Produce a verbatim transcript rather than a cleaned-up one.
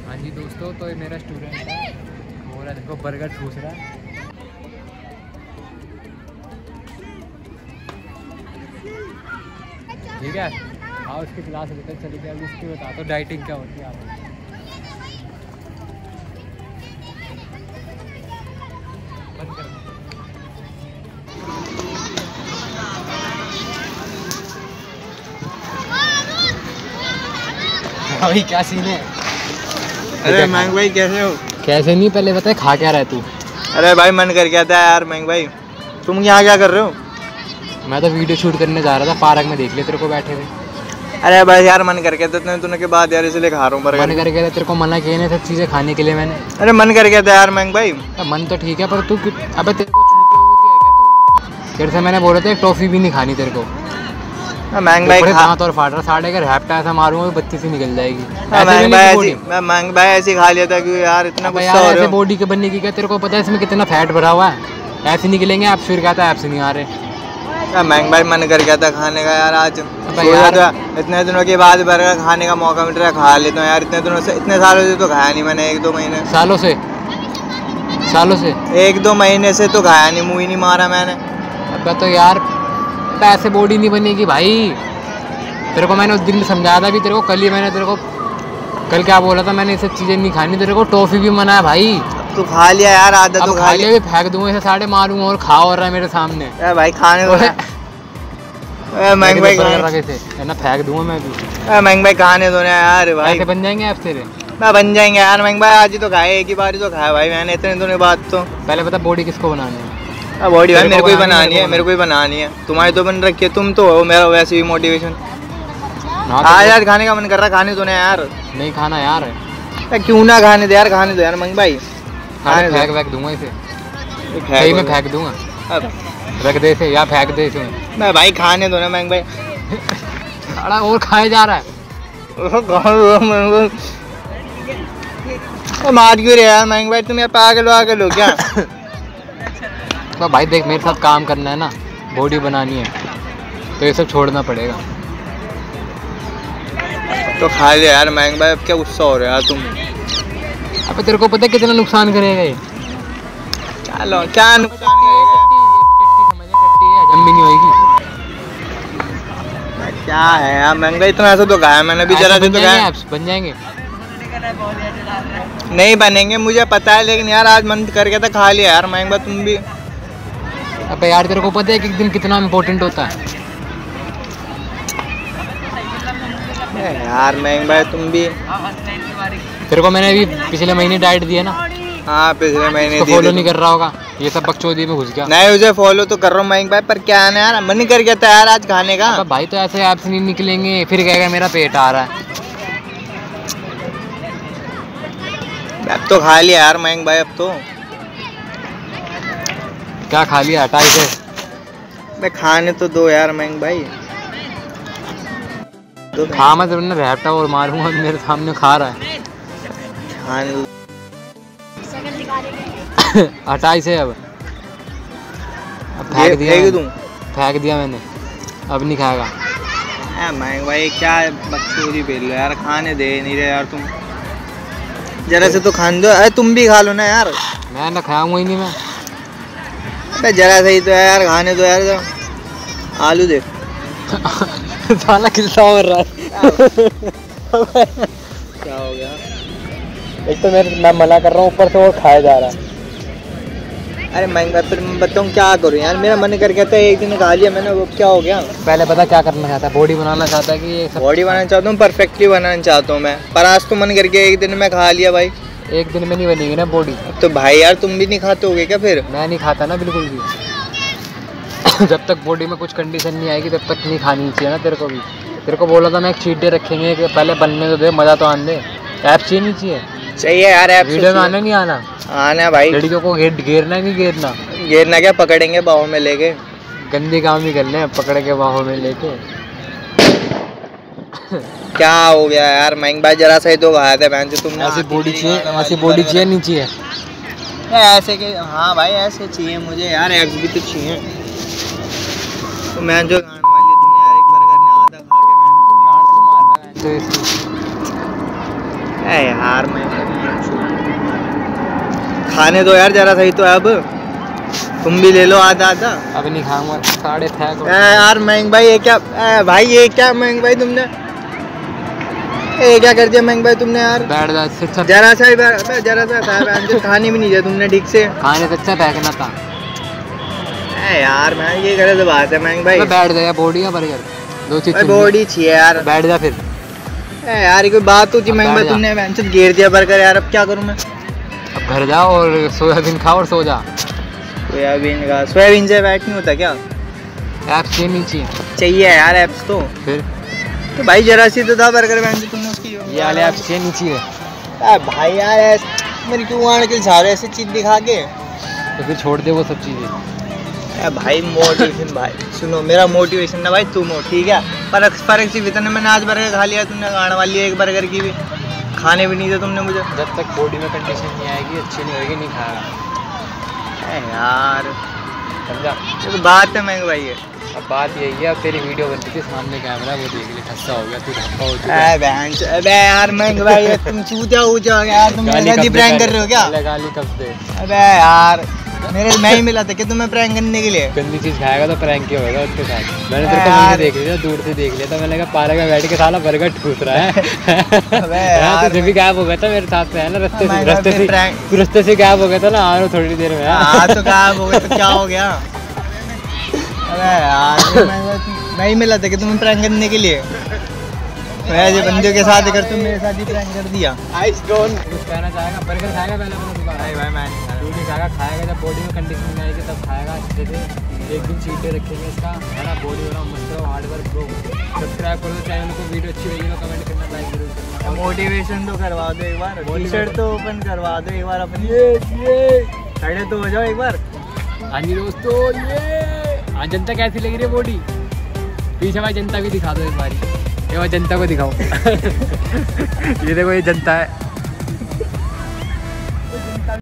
हाँ जी दोस्तों, तो ये मेरा स्टूडेंट है, वो रहा देखो बर्गर ठूस रहा है। ठीक है, हाँ उसकी क्लास लेकर चली गई। अभी इसकी बता दो डाइटिंग क्या होती है आप। बंद कर भाई, क्या सीन है? अरे महंग भाई कैसे हो? कैसे नहीं, पहले बता खा क्या रहा है तू? अरे भाई मन कर क्या था यार महंग भाई। तुम यहाँ क्या कर रहे हो? मैं तो वीडियो शूट करने जा रहा था, पार्क में देख ले तेरे को बैठे हुए। अरे भाई यार मन कर गया था इतने दिनों के बाद यार, इसलिए खा रहा हूँ बर्गर। मन कर गया था, तेरे को मना किया नहीं सब चीज़ें खाने के लिए मैंने। अरे मन कर गया था यार महंग भाई। मन तो ठीक है पर तू क्यों- अबे तेरे को छूटे हुए है क्या तू? तेरे से मैंने बोला था एक टॉफी भी नहीं खानी तेरे को। महंग भाई खा दांत और फाट रहा, साढ़े का रैप्टा ऐसा मारूंगा बत्ती से निकल जाएगी। महंग भाई ऐसी मैं महंग भाई ऐसे खा लिया था क्यों यार इतना गुस्सा हो रहे हो? बॉडी के बनने की क्या तेरे को पता है इसमें कितना फैट भरा हुआ है? ऐसे निकलेंगे आप, फिर क्या था आपसे नहीं आ रहे। महंग भाई मन कर गया था खाने का यार, आज यार इतने दिनों के बाद बर्गर खाने का मौका मिल रहा है, खा लेता हूँ यार। इतने दिनों से, इतने सालों से तो खाया नहीं मैंने, एक दो महीने सालों से सालों से एक दो महीने से तो खाया नहीं, मुँह ही नहीं मारा मैंने। अब तो यार ऐसे बॉडी नहीं बनेगी भाई। तेरे को मैंने उस दिन समझाया था भी तेरे को, कल ही मैंने तेरे को कल क्या बोला था मैंने, ये सब चीज़ें नहीं खानी। तेरे को टॉफी भी मना है भाई। तू खा लिया यार, आदत तो खा लिया भी, फेंक दूंगा इसे, साढ़े मारूंगा और खा हो रहा है मेरे सामने। यार भाई खाने दो महंग भाई, है ना फेंक दूंगा मैं भी। महंग भाई खाने दो ना यार भाई। ऐसे बन जाएंगे आप तेरे? मैं बन जाएंगे यार महंग भाई, आज ही तो खाए, एक ही बार ही तो खाया भाई मैंने इतने दिनों बाद। तो पहले बता बॉडी किसको बनानी है? बॉडी भाई मेरे को ही बनानी है, मेरे को ही बनानी है। तुम्हारी तो बन रखी है, तुम तो हो मेरा वैसे भी मोटिवेशन। हाँ यार खाने का मन कर रहा, खाने दो ना यार। नहीं खाना यार, क्यों ना खाने दे यार, खाने दो यार महंग भाई। फेंक फेंक दूंगा इसे, सही में फेंक दूंगा। रख दे इसे या फेंक दे इसे। मैं भाई खाने दो ना महंग भाई। अड़ा और खाया जा रहा है। मार क्यों रहे यार महंग भाई, तुम यार पागल वागल हो क्या? तो भाई देख, मेरे साथ काम करना है ना, बॉडी बनानी है, तो ये सब छोड़ना पड़ेगा। तो खा लिया यार महंग भाई, अब क्या गुस्सा हो रहा है तुम? अबे तेरे को पता है कितना नुकसान करेगा ये? चलो क्या नुकसान हजम भी नहीं होगी। क्या है यार महंग भाई, इतना ऐसा तो खाया मैंने भी, जरा से तो खाया। बन जाएंगे? नहीं बनेंगे मुझे पता है, लेकिन यार आज मन कर गया था, खा लिया यार महंग भाई तुम भी। अबे यार तेरे को पता है कि एक दिन कितना इम्पोर्टेंट होता है यार महंग भाई तुम भी। तेरे को मैंने अभी पिछले महीने डाइट दिया ना। हाँ पिछले महीने दी। फॉलो नहीं कर रहा होगा, ये सब बकचोदी में घुस गया। नहीं उसे फॉलो तो कर रहा हूँ महंग भाई, पर क्या है ना यार मन कर गया था यार आज खाने का। भाई तो ऐसे ऐप से नहीं निकलेंगे, फिर कहेगा मेरा पेट आ रहा है। अब तो खा लिया यार महंग भाई, अब तो क्या खा लिया, हटा इसे। मैं खाने तो दो यार महंग भाई। तो खा मत वरना रैप्टा और मारूंगा, मेरे सामने खा रहा है। खाने हटा इसे अब। अब फेंक दिया, दूं? फेंक दिया मैंने, अब नहीं खाएगा। महंग भाई क्या बकचोदी बेल लो यार, खाने दे नहीं रहे यार तुम। जरा से तो खाने दो। अरे तुम भी खा लो ना यार। मैं ना खाऊंगा ही नहीं मैं। अरे जरा सही तो है यार, खाने दो यार। तो आलू देख साला किस्सा हो रहा है। क्या हो गया? एक तो मेरे मैं मना कर रहा हूँ, ऊपर से और खाया जा रहा है। अरे महंग भाई फिर मैं बताऊँ क्या करूँ यार, मेरा मन कर गया था, एक दिन खा लिया मैंने, वो क्या हो गया? पहले पता क्या करना चाहता है? बॉडी बनाना चाहता है कि ये सब? बॉडी बनाना चाहता हूँ, परफेक्टली बनाना चाहता हूँ मैं, पर आज तो मन कर गया, एक दिन में खा लिया भाई। एक दिन में नहीं बनेगी ना बॉडी। तो भाई यार तुम भी नहीं खाते होगे क्या फिर? मैं नहीं खाता ना बिल्कुल भी। जब तक बॉडी में कुछ कंडीशन नहीं आएगी तब तक नहीं खानी चाहिए ना तेरे को भी। तेरे को बोला था मैं एक चीट डे रखेंगे, कि पहले बनने तो दे, मज़ा तो आने दे। ऐप चाहिए नहीं चाहिए? चाहिए यार ऐप। वीडियो में आना नहीं आना? आना भाई। लड़कियों को घेर घेरना नहीं घेरना? घेरना क्या, पकड़ेंगे बाहों में लेके। गंदी काम ही कर ले, पकड़ के बाहों में लेके। क्या हो गया यार महंग भाई, जरा सा ही तो खाया था बहन से तुमने। ऐसी बॉडी चाहिए, ऐसी बॉडी चाहिए नहीं चाहिए? ऐसे के हाँ भाई ऐसे चाहिए मुझे यार, एब्स भी तो चाहिए। तो मैं जो गांड मार लिया तुमने यार, एक बर्गर ने आधा खा के मैंने। गांड तो मार रहा है तो इसकी। ए यार मैं खाने दो यार जरा सही तो है, अब तुम भी ले लो आधा आधा। अब नहीं खाऊंगा, साढ़े फेंक। यार महंग भाई ये क्या, ए भाई ये क्या महंग भाई तुमने, ये क्या कर दिया महंग भाई तुमने यार। बैठ जा, अच्छा जरा सा ही जरा सा था, खाने भी नहीं दिया तुमने ठीक से। खाने से अच्छा फेंकना था। ए यार मैं ये गलत बात है महंग भाई। बैठ जा, बॉडी या बर्गर दो चीज बॉडी चाहिए यार। बैठ जा फिर। ए यार ये कोई बात होती महंग भाई, तुमने बेंच घेर दिया बर्गर यार, अब क्या करूँ मैं। अब घर जाओ और सोयाबीन खाओ और सो जा। सोयाबीन का सोयाबीन से बैठ नहीं होता क्या? एप्स ये नहीं चाहिए। चाहिए यार एप्स तो। फिर तो भाई जरा सी तो था बर्गर बेंच तुमने उसकी, ये वाले एप्स ये नहीं चाहिए। अरे भाई यार मेरी क्यों आने के सारे ऐसी चीज दिखा के, तो फिर छोड़ दे वो सब चीजें। भाई मोटिवेशन भाई सुनो, मेरा मोटिवेशन ना भाई तुम हो ठीक है। फर्क फर्क सिर्फ इतना, मैंने आज बर्गर खा लिया, तुमने गाड़ वाली एक बर्गर की भी खाने भी नहीं थे तुमने मुझे। जब तक बॉडी में कंडीशन नहीं आएगी, अच्छी नहीं होगी, नहीं खाएगा यार। समझा? तो बात है महंग भाई है। अब बात यही है, अब तेरी वीडियो बनती थी सामने कैमरा, वो देख ले खस्सा हो गया, तू धक्का हो चुका। अबे यार महंग भाई तुम चूतिया ऊंचा यार, तुम मेरे साथ ही प्रैंक कर रहे हो क्या? गाली कब दे। अबे यार मेरे मैं ही मिला था कि तुम्हें प्रैंक करने के लिए। गंदी चीज खाएगा तो प्रैंक क्या होगा उसके साथ। मैंने तेरे को मुझे देख लिया, दूर से देख लिया था, मैंने कहा पार्क में बैठ के साला बर्गर ठूस रहा है। अबे यार तुझे भी गायब हो गया था मेरे साथ में है ना, रस्ते से रस्ते से तू रस्ते से गायब हो गया था ना, आ रहा थोड़ी देर में। हां तो गायब हो गया तो क्या हो गया? अबे यार मैं ही मिला था कि तुम्हें प्रैंक करने के लिए, मैं जो बंदे के साथ कर तुम मेरे साथ ही प्रैंक कर दिया। आइस डोंट कुछ कहना चाहेगा? बर्गर खाएगा पहले अपना दुकान? भाई भाई मैं तू नहीं खाएगा, खाएगा जब बॉडी में कंडीशन में आएगी तब खाएगा अच्छे से। एक दिन चीट डे रखेंगे इसका, है ना, बॉडी बनाओ मस्त रहो, हार्ड वर्क करो, सब्सक्राइब करो चैनल को, वीडियो अच्छी लगी तो कमेंट करना, लाइक जरूर करना। मोटिवेशन तो करवा दो एक बार, टी शर्ट तो ओपन करवा दो एक बार अपनी, ये ये खड़े तो हो जाओ एक बार। हाँ जी दोस्तों, ये हाँ जनता कैसी लग रही है बॉडी? पीछे भाई जनता भी दिखा दो एक बारी, ये भाई जनता को दिखाओ। ये देखो ये जनता है।